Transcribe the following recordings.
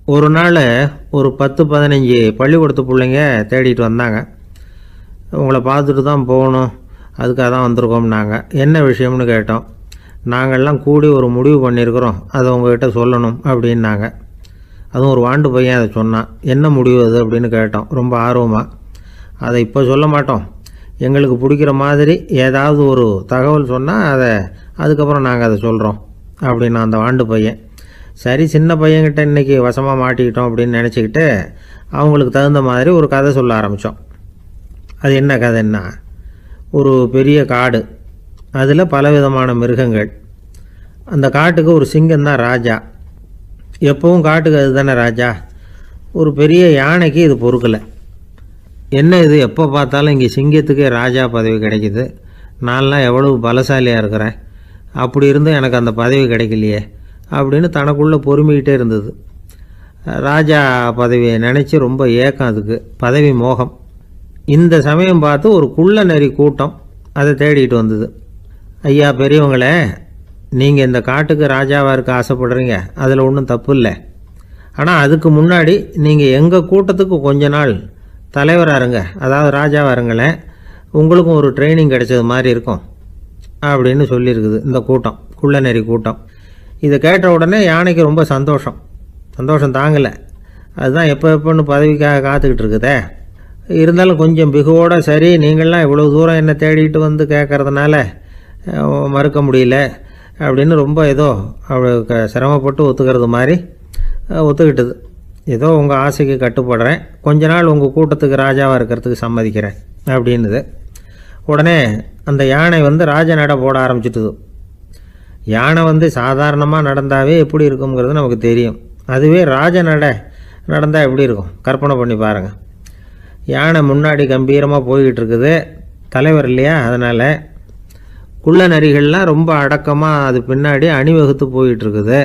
ஒரு நாள் ஒரு 10-15 பள்ளிக்கூடத்து பிள்ளைங்க தேடிட்டு வந்தாங்க. உங்களை பார்த்துட்டு தான் போகணும், அதுக்காக தான் வந்திருக்கோம்னாங்க. என்ன விஷயம்னு கேட்டோம். நாங்கள்லாம் கூடி ஒரு முடிவு பண்ணியிருக்கிறோம், அதை உங்கள்கிட்ட சொல்லணும் அப்படின்னாங்க. அதுவும் ஒரு வாண்டு பையன் அதை சொன்னான். என்ன முடிவு அது அப்படின்னு கேட்டோம் ரொம்ப ஆர்வமாக. அதை இப்போ சொல்ல மாட்டோம், எங்களுக்கு பிடிக்கிற மாதிரி ஏதாவது ஒரு தகவல் சொன்னால் அதுக்கப்புறம் நாங்கள் அதை சொல்கிறோம் அப்படின்னா அந்த வாண்டு பையன். சரி, சின்ன பையன்கிட்ட இன்றைக்கி வசமாக மாட்டிக்கிட்டோம் அப்படின்னு நினச்சிக்கிட்டு அவங்களுக்கு தகுந்த மாதிரி ஒரு கதை சொல்ல ஆரம்பித்தோம். அது என்ன கதைன்னா, ஒரு பெரிய காடு, அதில் பலவிதமான மிருகங்கள். அந்த காட்டுக்கு ஒரு சிங்கம் தான் ராஜா. எப்பவும் காட்டுக்கு அது தானே ராஜா. ஒரு பெரிய யானைக்கு இது பொறுக்கலை. என்ன இது, எப்போ பார்த்தாலும் இங்கே சிங்கத்துக்கே ராஜா பதவி கிடைக்கிது, நான்லாம் எவ்வளவு பலசாலியாக இருக்கிறேன், அப்படி இருந்தும் எனக்கு அந்த பதவி கிடைக்கலையே அப்படின்னு தனக்குள்ளே பொறுமிக்கிட்டே இருந்தது. ராஜா பதவியை நினச்சி ரொம்ப ஏக்கம், அதுக்கு பதவி மோகம். இந்த சமயம் பார்த்து ஒரு குள்ள நரி கூட்டம் அதை தேடிட்டு வந்தது. ஐயா பெரியவங்களே, நீங்கள் இந்த காட்டுக்கு ராஜாவாக இருக்க ஆசைப்படுறீங்க, அதில் ஒன்றும் தப்பு இல்லை. ஆனால் அதுக்கு முன்னாடி நீங்கள் எங்கள் கூட்டத்துக்கு கொஞ்ச நாள் தலைவராக இருங்க, அதாவது ராஜாவாக இருங்களேன், உங்களுக்கும் ஒரு ட்ரைனிங் கிடைச்சது மாதிரி இருக்கும் அப்படின்னு சொல்லியிருக்குது இந்த கூட்டம், குள்ள நரி கூட்டம். இதை கேட்ட உடனே யானைக்கு ரொம்ப சந்தோஷம் தாங்கலை. அதுதான் எப்போன்னு பதவிக்காக காத்துக்கிட்டு இருக்குதே. இருந்தாலும் கொஞ்சம் பிகுவோட, சரி நீங்கள்லாம் இவ்வளோ தூரம் என்னை தேடிட்டு வந்து கேட்குறதுனால மறுக்க முடியல அப்படின்னு ரொம்ப ஏதோ அவளுக்கு சிரமப்பட்டு ஒத்துக்கிறது மாதிரி ஒத்துக்கிட்டது. ஏதோ உங்கள் ஆசைக்கு கட்டுப்படுறேன், கொஞ்ச நாள் உங்கள் கூட்டத்துக்கு ராஜாவாக இருக்கிறதுக்கு சம்மதிக்கிறேன் அப்படின்னுது. உடனே அந்த யானை ராஜ நட போட ஆரம்பிச்சிட்டுது. யானை சாதாரணமாக நடந்தாவே எப்படி இருக்குங்கிறது நமக்கு தெரியும். அதுவே ராஜ நடந்தால் எப்படி இருக்கும் கற்பனை பண்ணி பாருங்கள். யானை முன்னாடி கம்பீரமாக போய்கிட்டு இருக்குது, தலைவர் இல்லையா, அதனால் குள்ள நரிகள்லாம் ரொம்ப அடக்கமாக அது பின்னாடி அணிவகுத்து போயிட்டுருக்குது.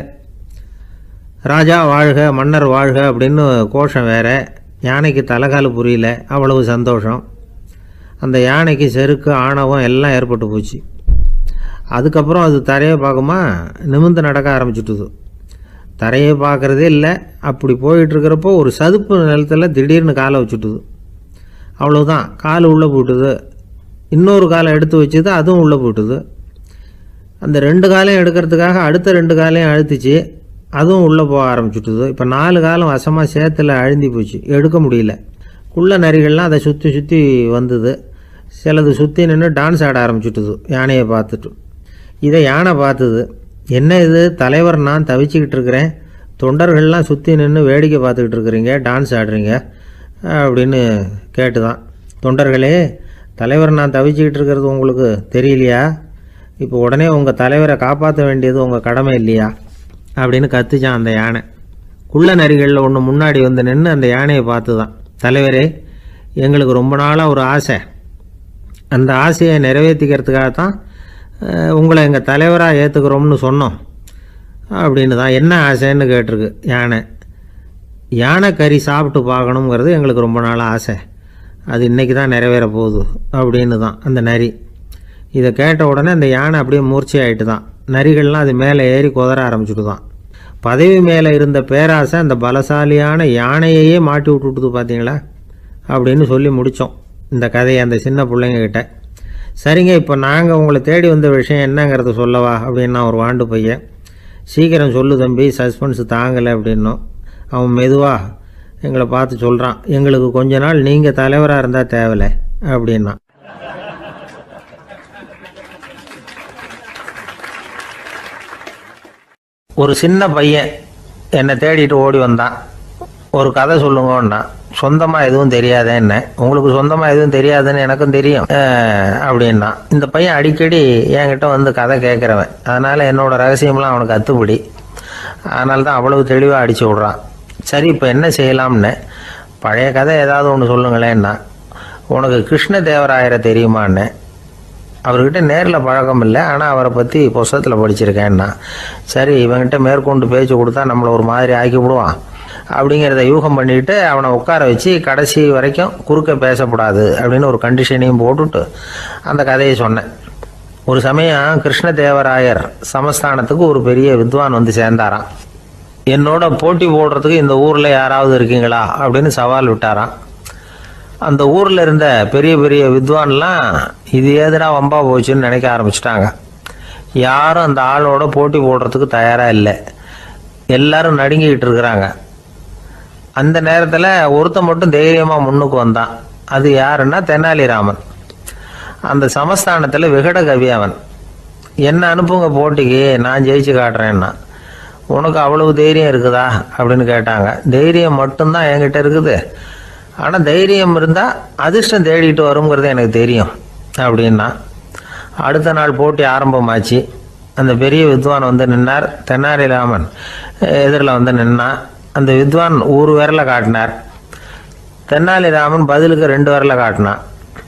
ராஜா வாழ்க, மன்னர் வாழ்க அப்படின்னு கோஷம் வேறு. யானைக்கு தலைகால் புரியல, அவ்வளவு சந்தோஷம். அந்த யானைக்கு செருக்கு, ஆணவம் எல்லாம் ஏற்பட்டு போச்சு. அதுக்கப்புறம் அது தரையை பார்க்குமா, நிமிர்ந்து நடக்க ஆரம்பிச்சுட்டுது. தரையை பார்க்குறதே இல்லை. அப்படி போயிட்டுருக்கிறப்போ ஒரு சதுப்பு நிலத்தில் திடீர்னு காலை வச்சுட்டுது. அவ்வளோதான், கால் உள்ளே போயிட்டுது. இன்னொரு காலை எடுத்து வச்சுது, அதுவும் உள்ளே போயிட்டுது. அந்த 2 காலையும் எடுக்கிறதுக்காக அடுத்த 2 காலையும் அழுத்திச்சு, அதுவும் உள்ளே போக ஆரம்பிச்சுட்டுது. இப்போ 4 காலம் வசமாக சேத்துல அழுந்தி போச்சு, எடுக்க முடியல. குள்ள நரிகள்லாம் அதை சுற்றி வந்தது. சிலது சுற்றி நின்று டான்ஸ் ஆட ஆரம்பிச்சுட்டுது யானையை பார்த்துட்டு. இதை யானை பார்த்தது. என்ன இது, தலைவர் நான் தவிச்சிக்கிட்டு இருக்கிறேன், தொண்டர்கள்லாம் சுற்றி நின்று வேடிக்கை பார்த்துக்கிட்டு இருக்கிறீங்க, டான்ஸ் ஆடுறீங்க அப்படின்னு கேட்டுதான். தொண்டர்களே, தலைவர் நான் தவிச்சிக்கிட்டு இருக்கிறது உங்களுக்கு தெரியலையா? இப்போ உடனே உங்கள் தலைவரை காப்பாற்ற வேண்டியது உங்கள் கடமை இல்லையா அப்படின்னு கத்துச்சான் அந்த யானை. குள்ள நரிகளில் ஒன்று முன்னாடி நின்று அந்த யானையை பார்த்து தான், தலைவரே, எங்களுக்கு ரொம்ப நாளாக ஒரு ஆசை, அந்த ஆசையை நிறைவேற்றிக்கிறதுக்காக தான் உங்களை எங்கள் தலைவராக ஏற்றுக்கிறோம்னு சொன்னோம் அப்படின்னு தான். என்ன ஆசைன்னு கேட்டிருக்கு யானை. யானை கறி சாப்பிட்டு பார்க்கணுங்கிறது எங்களுக்கு ரொம்ப நாளாக ஆசை, அது இன்றைக்கி தான் நிறைவேற போகுது அப்படின்னு தான் அந்த நரி. இதை கேட்ட உடனே அந்த யானை அப்படியே மூர்ச்சி ஆகிட்டு தான். நரிகள்லாம் அது மேலே ஏறி குதற ஆரம்பிச்சுட்டு தான். பதவி மேலே இருந்த பேராசை அந்த பலசாலியான யானையையே மாட்டி விட்டுட்டுது பார்த்தீங்களா அப்படின்னு சொல்லி முடித்தோம் இந்த கதையை அந்த சின்ன பிள்ளைங்கக்கிட்ட. சரிங்க, இப்போ நாங்கள் உங்களை தேடி வந்த விஷயம் என்னங்கிறத சொல்லவா அப்படின்னா ஒரு வாண்டு பையன். சீக்கிரம் சொல்லு தம்பி, சஸ்பென்ஸ் தாங்கலை அப்படின்னோம். அவன் மெதுவாக எங்களை பார்த்து சொல்கிறான், எங்களுக்கு கொஞ்ச நாள் நீங்கள் தலைவராக இருந்தால் தேவலை அப்படின்னா. ஒரு சின்ன பையன் என்னை தேடிட்டு ஓடி வந்தான். ஒரு கதை சொல்லுங்கன்னா. சொந்தமாக எதுவும் தெரியாத என்ன, உங்களுக்கு சொந்தமாக எதுவும் தெரியாதுன்னு எனக்கும் தெரியும் அப்படின்னா. இந்த பையன் அடிக்கடி என்கிட்ட கதை கேட்குறவன், அதனால் என்னோடய ரகசியம்லாம் அவனுக்கு அத்துப்படி. அதனால தான் அவ்வளவு தெளிவாக அடித்து விட்றான். சரி, இப்போ என்ன செய்யலாம்னு, பழைய கதை ஏதாவது ஒன்று சொல்லுங்களேன்னா. உனக்கு கிருஷ்ணதேவராயரை தெரியுமான்னு. அவர்கிட்ட நேரில் பழக்கம் இல்லை, ஆனால் அவரை பற்றி புஸ்தகத்தில் படிச்சிருக்கேன்னா. சரி, இவங்கிட்ட மேற்கொண்டு பேச்சு கொடுத்தா நம்மளை ஒரு மாதிரி ஆக்கி விடுவான் அப்படிங்கிறத யூகம் பண்ணிக்கிட்டு அவனை உட்கார வச்சு கடைசி வரைக்கும் குறுக்க பேசக்கூடாது அப்படின்னு ஒரு கண்டிஷனையும் போட்டுட்டு அந்த கதையை சொன்னேன். ஒரு சமயம் கிருஷ்ணதேவராயர் சமஸ்தானத்துக்கு ஒரு பெரிய வித்வான் சேர்ந்தாராம். என்னோட போட்டி போடுறதுக்கு இந்த ஊரில் யாராவது இருக்கீங்களா அப்படின்னு சவால் விட்டாராம். அந்த ஊரில் இருந்த பெரிய பெரிய வித்வான்லாம் இது ஏதுடா வம்பா போச்சுன்னு நினைக்க ஆரம்பிச்சிட்டாங்க. யாரும் அந்த ஆளோட போட்டி போடுறதுக்கு தயாராக இல்லை. எல்லாரும் நடுங்கிக்கிட்டு இருக்கிறாங்க. அந்த நேரத்தில் ஒருத்தன் மட்டும் தைரியமாக முன்னுக்கு வந்தான். அது யாருன்னா தெனாலிராமன். அந்த சமஸ்தானத்தில் விகட கவி அவன். என்ன அனுப்புங்க போட்டிக்கு, நான் ஜெயிச்சு காட்டுறேன்னா. உனக்கு அவ்வளவு தைரியம் இருக்குதா அப்படின்னு கேட்டாங்க. தைரியம் மட்டும்தான் என்கிட்ட இருக்குது, ஆனால் தைரியம் இருந்தால் அதிர்ஷ்டம் தேடிட்டு வருங்கிறது எனக்கு தெரியும் அப்படின்னா. அடுத்த நாள் போட்டி ஆரம்பமாச்சு. அந்த பெரிய வித்வான் வந்து நின்னார். தெனாலிராமன் எதிரில் வந்து நின்னான். அந்த வித்வான் ஒரு விரலை காட்டினார். தெனாலிராமன் பதிலுக்கு 2 விரலை காட்டினான்.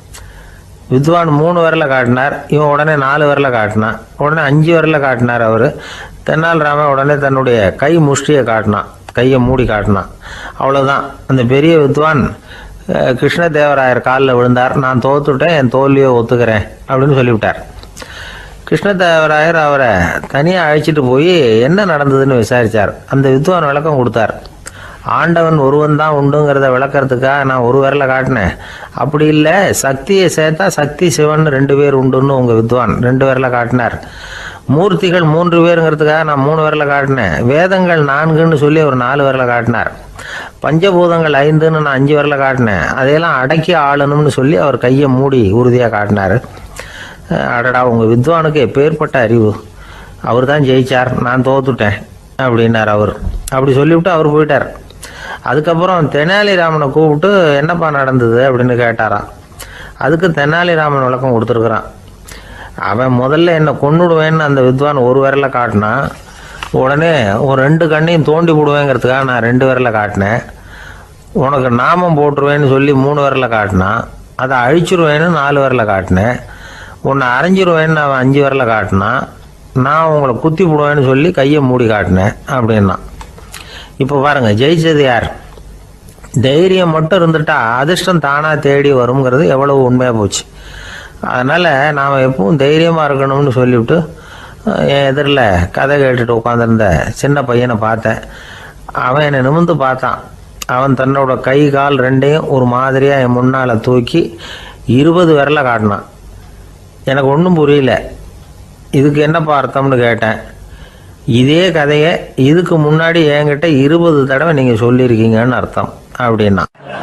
வித்வான் 3 விரலை காட்டினார். இவன் உடனே 4 விரலை காட்டினான். உடனே 5 விரலை காட்டினார் அவர். தெனாலிராமன் உடனே தன்னுடைய கை முஷ்டியை காட்டினான், கையை மூடி காட்டினான். அவ்வளோதான். அந்த பெரிய வித்வான் கிருஷ்ணதேவராயர் காலில் விழுந்தார். நான் தோத்துட்டேன், என் தோல்வியை ஒத்துக்கிறேன் அப்படின்னு சொல்லிவிட்டார். கிருஷ்ணதேவராயர் அவரை தனியாக அழைச்சிட்டு போய் என்ன நடந்ததுன்னு விசாரித்தார். அந்த வித்வான் விளக்கம் கொடுத்தார். ஆண்டவன் ஒருவன் தான் உண்டுங்கிறத விளக்கிறதுக்காக நான் ஒரு விரலை காட்டினேன். அப்படி இல்லை, சக்தியை சேர்த்தா சக்தி சிவன் 2 பேர் உண்டுன்னு உங்கள் வித்வான் 2 விரலை காட்டினார். மூர்த்திகள் 3 பேருங்கிறதுக்காக நான் 3 விரலை காட்டினேன். வேதங்கள் 4ன்னு சொல்லி ஒரு 4 விரலை காட்டினார். பஞ்சபூதங்கள் 5ன்னு நான் 5 விரலை காட்டினேன். அதையெல்லாம் அடக்கி ஆளணும்னு சொல்லி அவர் கையை மூடி உறுதியாக காட்டினார். அடடா, உங்கள் வித்வானுக்கு எப்பேற்பட்ட அறிவு! அவர் தான் ஜெயிச்சார், நான் தோத்துட்டேன் அப்படின்னார் அவர். அப்படி சொல்லிவிட்டு அவர் போயிட்டார். அதுக்கப்புறம் தெனாலிராமனை கூப்பிட்டு என்னப்பா நடந்தது அப்படின்னு கேட்டாராம். அதுக்கு தெனாலிராமன் விளக்கம் கொடுத்துருக்குறான். அவன் முதல்ல என்னை கொன்னுடுவேன்னு அந்த வித்வான் ஒரு விரலை காட்டினான். உடனே ஒரு 2 கண்ணையும் தோண்டி விடுவேங்கிறதுக்காக நான் 2 விரலை காட்டினேன். உனக்கு நாமம் போட்டுருவேன்னு சொல்லி 3 விரலை காட்டினான். அதை அழிச்சிருவேன்னு 4 விரலை காட்டினேன். உன்னை அரைஞ்சிருவேன்னு அவன் 5 விரலை காட்டினான். நான் உங்களை குத்தி போடுவேன்னு சொல்லி கையை மூடி காட்டினேன் அப்படின்னா. இப்போ பாருங்க, ஜெயிச்சது யார்? தைரியம் மட்டும் இருந்துட்டா அதிர்ஷ்டம் தானாக தேடி வருங்கிறது எவ்வளவு உண்மையாக போச்சு. அதனால் நாம் எப்பவும் தைரியமாக இருக்கணும்னு சொல்லிவிட்டு என் எதிரில் கதை கேட்டுட்டு உட்காந்துருந்த சின்ன பையனை பார்த்தேன். அவன் என்னை நிமிர்ந்து பார்த்தான். அவன் தன்னோட கை கால் 2ஐயும் ஒரு மாதிரியாக என் முன்னால் தூக்கி 20 விரலை காட்டினான். எனக்கு ஒன்றும் புரியல. இதுக்கு என்னப்பா அர்த்தம்னு கேட்டேன். இதே கதையை இதுக்கு முன்னாடி என்கிட்ட 20 தடவை நீங்கள் சொல்லியிருக்கீங்கன்னு அர்த்தம் அப்படின்னா.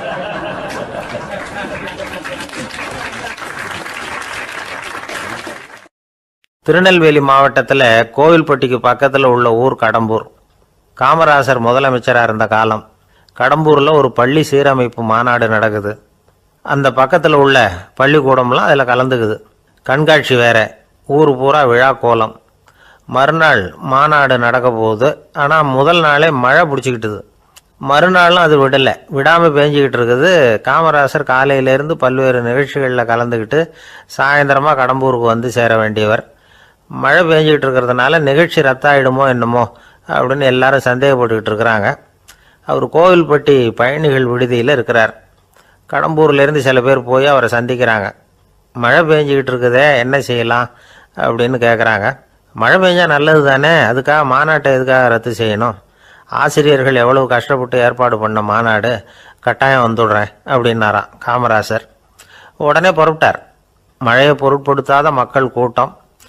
திருநெல்வேலி மாவட்டத்தில் கோவில்பட்டிக்கு பக்கத்தில் உள்ள ஊர் கடம்பூர். காமராசர் முதலமைச்சராக இருந்த காலம். கடம்பூரில் ஒரு பள்ளி சீரமைப்பு மாநாடு நடக்குது. அந்த பக்கத்தில் உள்ள பள்ளிக்கூடம்லாம் அதில் கலந்துக்குது. கண்காட்சி வேற, ஊர் பூரா விழா கோலம். மறுநாள் மாநாடு நடக்க போகுது. ஆனால் முதல் நாளே மழை பிடிச்சிக்கிட்டுது. மறுநாளும் அது விடாமல் பேஞ்சிக்கிட்டு இருக்குது. காமராசர் காலையிலேருந்து பல்வேறு நிகழ்ச்சிகளில் கலந்துக்கிட்டு சாயந்தரமாக கடம்பூருக்கு வந்து சேர வேண்டியவர். மழை பேஞ்சிக்கிட்டு இருக்கிறதுனால நிகழ்ச்சி ரத்தாயிடுமோ என்னமோ அப்படின்னு எல்லாரும் சந்தேகப்பட்டுக்கிட்டு இருக்கிறாங்க. அவர் கோவில்பட்டி பயணிகள் விடுதியில் இருக்கிறார். கடம்பூர்லேருந்து சில பேர் போய் அவரை சந்திக்கிறாங்க. மழை பெஞ்சிக்கிட்டு இருக்குதே, என்ன செய்யலாம் அப்படின்னு கேட்குறாங்க. மழை பெஞ்சால் நல்லது தானே, அதுக்காக மாநாட்டை எதுக்காக ரத்து செய்யணும்? ஆசிரியர்கள் எவ்வளவு கஷ்டப்பட்டு ஏற்பாடு பண்ண மாநாடு, கட்டாயம் வந்துடுறேன் அப்படின்னாராம் காமராசர். உடனே புறப்பட்டார். மழையை பொருட்படுத்தாத மக்கள் கூட்டம்.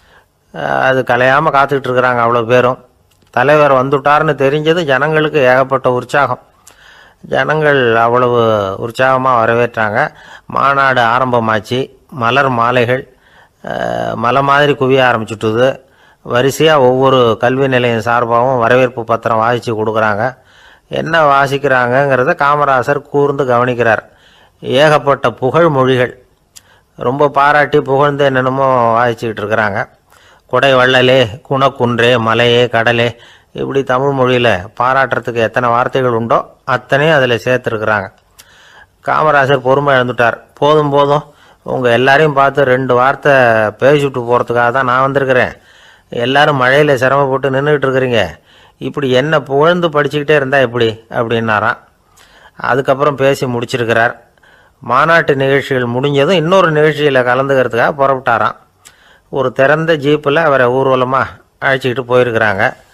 அது கலையாமல் காத்துக்கிட்டு இருக்கிறாங்க அவ்வளோ பேரும். தலைவர் வந்துட்டார்னு தெரிஞ்சது ஜனங்களுக்கு ஏகப்பட்ட உற்சாகம். ஜனங்கள் அவ்வளவு உற்சாகமாக வரவேற்றாங்க. மாநாடு ஆரம்பமாச்சு. மலர் மாலைகள் மலை மாதிரி குவிய ஆரம்பிச்சுட்டுது. வரிசையாக ஒவ்வொரு கல்வி நிலையம் சார்பாகவும் வரவேற்பு பத்திரம் வாசித்து கொடுக்குறாங்க. என்ன வாசிக்கிறாங்கங்கிறத காமராசர் கூர்ந்து கவனிக்கிறார். ஏகப்பட்ட புகழ் மொழிகள், ரொம்ப பாராட்டி புகழ்ந்து என்னென்னமோ வாசிச்சுக்கிட்டு இருக்கிறாங்க. கொடை வள்ளலே, குணக்குன்றே, மலையே, கடலே, இப்படி தமிழ் மொழியில் பாராட்டுறதுக்கு எத்தனை வார்த்தைகள் உண்டோ அத்தனையும் அதில் சேர்த்துருக்குறாங்க. காமராசர் பொறுமை இழந்துட்டார். போதும் போதும், உங்கள் எல்லாரையும் பார்த்து 2 வார்த்தை பேசிவிட்டு போகிறதுக்காக தான் நான் வந்திருக்கிறேன். எல்லாரும் மழையில் சிரமப்பட்டு நின்றுக்கிட்டு இருக்கிறீங்க. இப்படி என்ன புகழ்ந்து படிச்சுக்கிட்டே இருந்தால் எப்படி அப்படின்னாராம். அதுக்கப்புறம் பேசி முடிச்சிருக்கிறார். மாநாட்டு நிகழ்ச்சிகள் முடிஞ்சதும் இன்னொரு நிகழ்ச்சியில் கலந்துக்கிறதுக்காக புறப்பட்டாராம். ஒரு திறந்த ஜீப்பில் அவரை ஊர்வலமாக அழைச்சிக்கிட்டு போயிருக்கிறாங்க.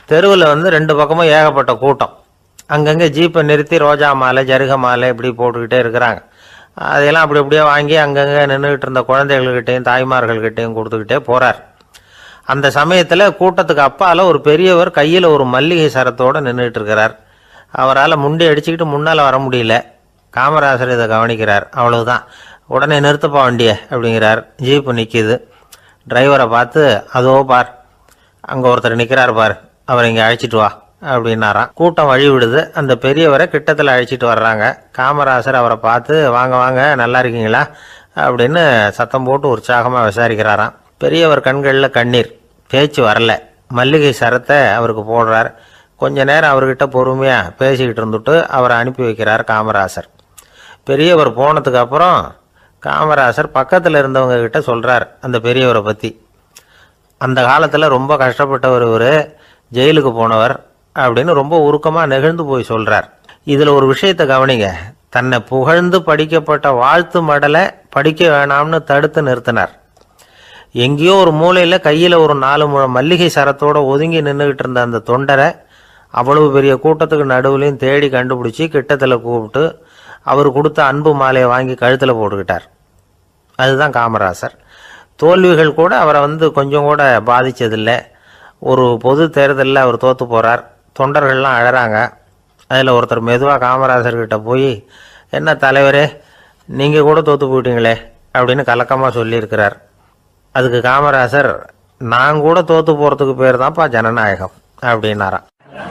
தெருவில் வந்து 2 பக்கமும் ஏகப்பட்ட கூட்டம். அங்கங்கே ஜீப்பை நிறுத்தி ரோஜா மாலை ஜருக மாலை இப்படி போட்டுக்கிட்டே இருக்கிறாங்க. அதையெல்லாம் அப்படி அப்படியே வாங்கி அங்கங்கே நின்றுக்கிட்டு இருந்த குழந்தைகள்கிட்டையும் தாய்மார்கள்கிட்டையும் கொடுத்துக்கிட்டே போகிறார். அந்த சமயத்தில் கூட்டத்துக்கு அப்பால் ஒரு பெரியவர் கையில் ஒரு மல்லிகை சரத்தோடு நின்றுட்டு இருக்கிறார். அவரால் முண்டி அடிச்சுக்கிட்டு முன்னால் வர முடியல. காமராசர் இதை கவனிக்கிறார். அவ்வளவுதான், உடனே நிறுத்தப்பா வண்டியை அப்படிங்கிறார். ஜீப்பு நிற்கிது. டிரைவரை பார்த்து, அதோ பார் அங்கே ஒருத்தர் நிற்கிறார் பார், அவரை இங்கே அழைச்சிட்டு வா அப்படின்னாராம். கூட்டம் வழி விடுது. அந்த பெரியவரை கிட்டத்தில் அழைச்சிட்டு வர்றாங்க. காமராசர் அவரை பார்த்து, வாங்க வாங்க நல்லா இருக்கீங்களா அப்படின்னு சத்தம் போட்டு உற்சாகமாக விசாரிக்கிறாராம். பெரியவர் கண்களில் கண்ணீர், பேச்சு வரல. மல்லிகை சரத்தை அவருக்கு போடுறார். கொஞ்ச நேரம் அவர்கிட்ட பொறுமையாக பேசிக்கிட்டு இருந்துட்டு அவரை அனுப்பி வைக்கிறார் காமராசர். பெரியவர் போனதுக்கு அப்புறம் காமராசர் பக்கத்தில் இருந்தவங்க கிட்ட சொல்கிறார் அந்த பெரியவரை பற்றி. அந்த காலத்தில் ரொம்ப கஷ்டப்பட்டவர், இவர் ஜெயிலுக்கு போனவர் அப்படின்னு ரொம்ப உருக்கமாக நெகிழ்ந்து போய் சொல்கிறார். இதில் ஒரு விஷயத்தை கவனிங்க. தன்னை புகழ்ந்து படிக்கப்பட்ட வாழ்த்து மடலை படிக்க வேணாம்னு தடுத்து நிறுத்தினார். எங்கேயோ ஒரு மூலையில் கையில் ஒரு 4 முழம் மல்லிகை சரத்தோடு ஒதுங்கி நின்றுக்கிட்டு இருந்த அந்த தொண்டரை அவ்வளவு பெரிய கூட்டத்துக்கு நடுவுலையும் தேடி கண்டுபிடிச்சி கிட்டத்தில் கூப்பிட்டு அவர் கொடுத்த அன்பு மாலையை வாங்கி கழுத்தில் போட்டுக்கிட்டார். அதுதான் காமராசர். தோல்விகள் கூட அவரை வந்து கொஞ்சம் கூட பாதித்ததில்லை. ஒரு பொது தேர்தலில் அவர் தோற்று போகிறார். தொண்டர்கள்லாம் அழறாங்க. அதில் ஒருத்தர் மெதுவாக காமராசர்கிட்ட போய், என்ன தலைவரே நீங்கள் கூட தோற்று போயிட்டீங்களே அப்படின்னு கலக்கமாக சொல்லியிருக்கிறார். அதுக்கு காமராசர், நான் கூட தோற்று போகிறதுக்கு பேர் தான்ப்பா ஜனநாயகம் அப்படின்னாராம்.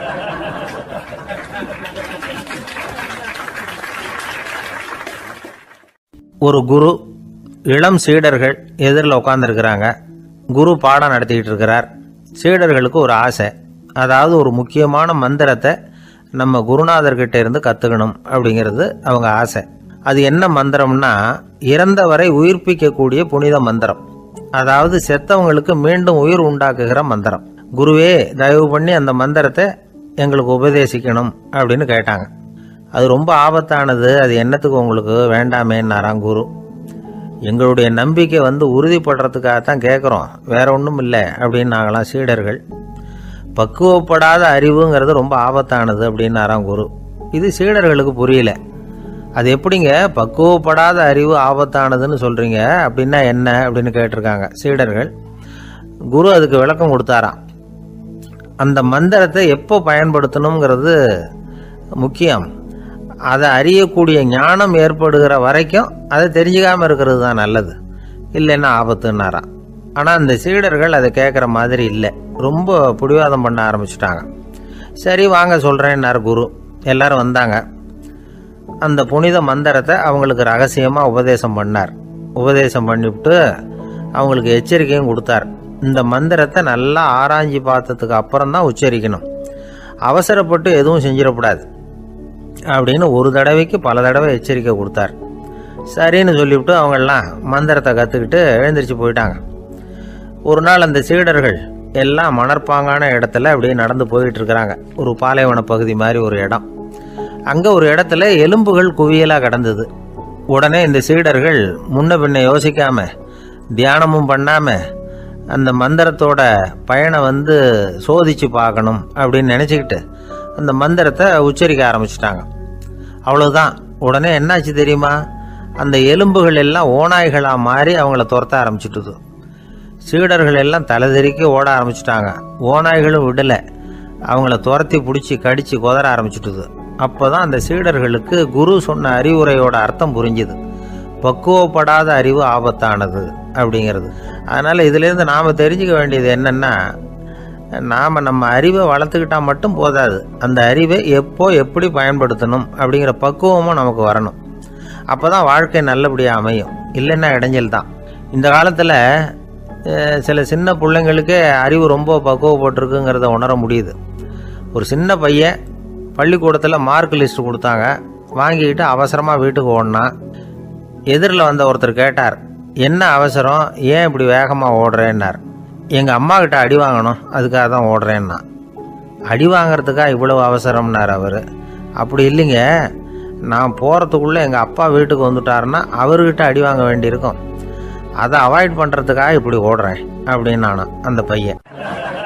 ஒரு குரு, இளம் சீடர்கள் எதிரில் உட்காந்துருக்கிறாங்க. குரு பாடம் நடத்திக்கிட்டு இருக்கிறார். சீடர்களுக்கு ஒரு ஆசை, அதாவது ஒரு முக்கியமான மந்திரத்தை நம்ம குருநாதர்கிட்ட இருந்து கற்றுக்கணும் அப்படிங்கிறது அவங்க ஆசை. அது என்ன மந்திரம்னா, இறந்தவரை உயிர்ப்பிக்கக்கூடிய புனித மந்திரம். அதாவது செத்தவங்களுக்கு மீண்டும் உயிர் உண்டாக்குகிற மந்திரம். குருவே தயவு பண்ணி அந்த மந்திரத்தை எங்களுக்கு உபதேசிக்கணும் அப்படின்னு கேட்டாங்க. அது ரொம்ப ஆபத்தானது, அது என்னத்துக்கு உங்களுக்கு வேண்டாமேன்னாராம் குரு. எங்களுடைய நம்பிக்கை வந்து உறுதிப்படுறதுக்காகத்தான் கேட்குறோம், வேற ஒன்றும் இல்லை அப்படின்னாங்களாம் சீடர்கள். பக்குவப்படாத அறிவுங்கிறது ரொம்ப ஆபத்தானது அப்படின்னாராம் குரு. இது சீடர்களுக்கு புரியல. அது எப்படிங்க பக்குவப்படாத அறிவு ஆபத்தானதுன்னு சொல்கிறீங்க, அப்படின்னா என்ன அப்படின்னு கேட்டிருக்காங்க சீடர்கள். குரு அதுக்கு விளக்கம் கொடுத்தாராம். அந்த மந்திரத்தை எப்போ பயன்படுத்தணுங்கிறது முக்கியம். அதை அறியக்கூடிய ஞானம் ஏற்படுகிற வரைக்கும் அதை தெரிஞ்சுக்காமல் இருக்கிறது தான் நல்லது, இல்லைன்னா ஆபத்துன்னாராம். ஆனால் அந்த சீடர்கள் அதை கேட்குற மாதிரி இல்லை, ரொம்ப பிடிவாதம் பண்ண ஆரம்பிச்சுட்டாங்க. சரி வாங்க சொல்கிறேன்னார் குரு. எல்லாரும் வந்தாங்க. அந்த புனித மந்திரத்தை அவங்களுக்கு ரகசியமாக உபதேசம் பண்ணார். உபதேசம் பண்ணிவிட்டு அவங்களுக்கு எச்சரிக்கையும் கொடுத்தார். இந்த மந்திரத்தை நல்லா ஆராய்ச்சி பார்த்ததுக்கு அப்புறம் தான் உச்சரிக்கணும், அவசரப்பட்டு எதுவும் செஞ்சிடக்கூடாது அப்படின்னு ஒரு தடவைக்கு பல தடவை எச்சரிக்கை கொடுத்தார். சரின்னு சொல்லிவிட்டு அவங்கெல்லாம் மந்திரத்தை கற்றுக்கிட்டு எழுந்திரிச்சு போயிட்டாங்க. ஒரு நாள் அந்த சீடர்கள் எல்லாம் மணற்பாங்கான இடத்துல அப்படியே நடந்து போயிட்டு இருக்கிறாங்க. ஒரு பாலைவன பகுதி மாதிரி ஒரு இடம். அங்கே ஒரு இடத்துல எலும்புகள் குவியலாக கிடந்தது. உடனே இந்த சீடர்கள் முன்ன பின்ன யோசிக்காம, தியானமும் பண்ணாம அந்த மந்திரத்தோட பயனை வந்து சோதிச்சு பார்க்கணும் அப்படின்னு நினச்சிக்கிட்டு அந்த மந்திரத்தை உச்சரிக்க ஆரம்பிச்சிட்டாங்க. அவ்வளோதான். உடனே என்னாச்சு தெரியுமா, அந்த எலும்புகள் எல்லாம் ஓநாய்களாக மாறி அவங்கள துரத்த ஆரம்பிச்சிட்டுது. சீடர்கள் எல்லாம் தலைதெறிக்க ஓட ஆரம்பிச்சிட்டாங்க. ஓநாய்களும் விடலை, அவங்கள துரத்தி பிடிச்சி கடித்து கொதற ஆரம்பிச்சிட்டுது. அப்போ தான் அந்த சீடர்களுக்கு குரு சொன்ன அறிவுரையோட அர்த்தம் புரிஞ்சுது. பக்குவப்படாத அறிவு ஆபத்தானது அப்படிங்கிறது. அதனால் இதிலேருந்து நாம் தெரிஞ்சுக்க வேண்டியது என்னென்னா, நாம் நம்ம அறிவை வளர்த்துக்கிட்டால் மட்டும் போதாது, அந்த அறிவை எப்போ எப்படி பயன்படுத்தணும் அப்படிங்கிற பக்குவமும் நமக்கு வரணும். அப்போ தான் வாழ்க்கை நல்லபடியாக அமையும், இல்லைன்னா இடைஞ்சல் தான். இந்த காலத்தில் சில சின்ன பிள்ளைங்களுக்கே அறிவு ரொம்ப பக்குவப்பட்டிருக்குங்கிறத உணர முடியுது. ஒரு சின்ன பையன் பள்ளிக்கூடத்தில் மார்க் லிஸ்ட் கொடுத்தாங்க, வாங்கிக்கிட்டு அவசரமாக வீட்டுக்கு ஓடினான். எதிரில் வந்த ஒருத்தர் கேட்டார், என்ன அவசரம், ஏன் இப்படி வேகமாக ஓடுறேன்னார். எங்கள் அம்மா கிட்ட அடி வாங்கணும், அதுக்காக தான் ஓடுறேன்னா. அடி வாங்கிறதுக்கா இவ்வளவு அவசரம்னார் அவர். அப்படி இல்லைங்க, நான் போகிறதுக்குள்ளே எங்கள் அப்பா வீட்டுக்கு வந்துட்டாருன்னா அவர்கிட்ட அடி வாங்க வேண்டியிருக்கும், அதை அவாய்ட் பண்ணுறதுக்காக இப்படி ஓடுறேன் அப்படின்னு நானும் அந்த பையன்.